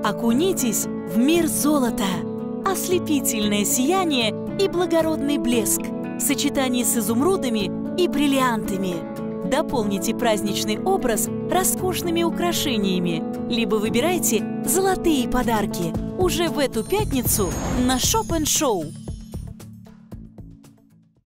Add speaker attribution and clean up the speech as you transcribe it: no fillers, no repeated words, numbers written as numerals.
Speaker 1: Окунитесь в мир золота. Ослепительное сияние и благородный блеск в сочетании с изумрудами и бриллиантами. Дополните праздничный образ роскошными украшениями, либо выбирайте золотые подарки уже в эту пятницу на Shop & Show.